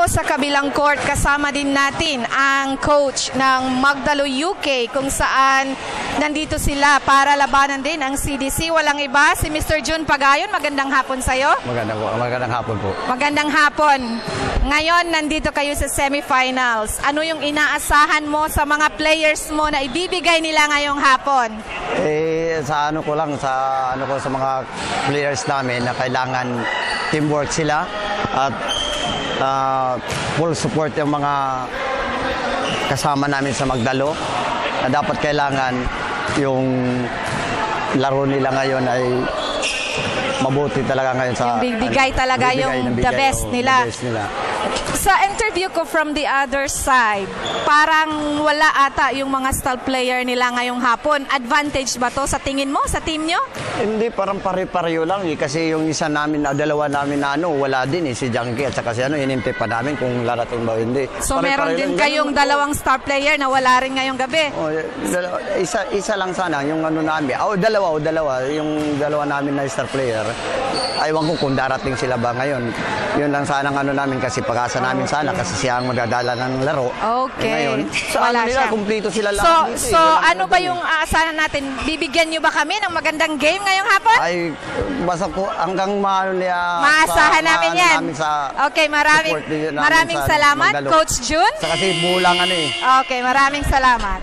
sa kabilang court, kasama din natin ang coach ng Magdalo UK kung saan nandito sila para labanan din ang CDC. Walang iba, si Mr. June Pagayon. Magandang hapon sa'yo. Magandang hapon po. Magandang hapon. Ngayon, nandito kayo sa semifinals. Ano yung inaasahan mo sa mga players mo na ibibigay nila ngayong hapon? Sa ano ko lang, sa mga players namin na kailangan teamwork sila at full support yung mga kasama namin sa Magdalo na dapat kailangan yung laro nila ngayon ay mabuti talaga ngayon sa bibigay talaga yung the best nila. Sa interview ko from the other side, parang wala ata yung mga star player nila ngayong hapon. Advantage ba to sa tingin mo, sa team nyo? Hindi, parang pare-pareho lang kasi yung isa namin, dalawa namin na wala din si Junkie at saka si inimti pa namin kung larating ba hindi. So meron din kayong dalawang star player na wala rin ngayong gabi? Isa lang sana, yung namin. Dalawa. Yung dalawa namin na star player. Aywan ko kung darating sila ba ngayon. Yun lang sana ang namin kasi pag-asa namin sana kasi siya ang magdadala ng laro. Okay. Ngayon, wala nila, kumpleto sila lang. So ano ba yung aasahan natin? Bibigyan nyo ba kami ng magandang game ngayong hapon? Ay, basta po hanggang maasahan namin yan. Okay, maraming salamat, Coach June. Sa kasi bulang Okay, maraming salamat.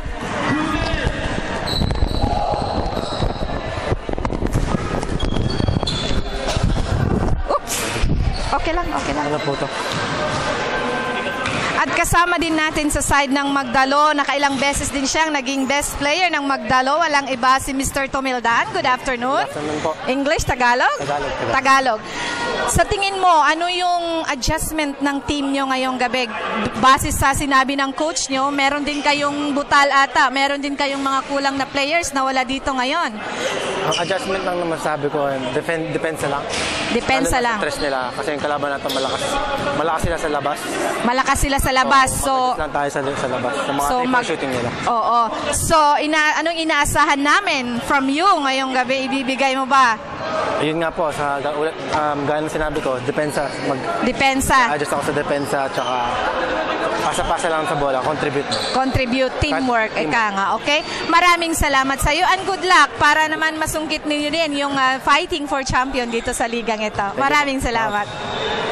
Okay lang. Ano po to? At kasama din natin sa side ng Magdalo, nakailang beses din siyang naging best player ng Magdalo. Walang iba si Mr. Tomildan. Good afternoon. Good afternoon po. English, Tagalog? Tagalog. Sa tingin mo, ano yung adjustment ng team nyo ngayong gabi? Base sa sinabi ng coach nyo, meron din kayong butal ata, meron din kayong mga kulang na players na wala dito ngayon. Ang adjustment lang naman sabi ko, depensa lang. Depensa lang. Stress nila kasi yung kalaban natin malakas sila sa labas. Malakas sila sa labas. So lang tayo sa labas. Sa mga shooting nila. Oo. So anong inaasahan namin from you ngayong gabi? Ibibigay mo ba? Ayun nga po, gaya ng sinabi ko, depensa. Adjust ako sa depensa, tsaka pasa-pasa lang sa bola, contribute, teamwork, ika nga, okay? Maraming salamat sa iyo and good luck para naman masungkit ninyo din yung fighting for champion dito sa ligang ito. Maraming salamat.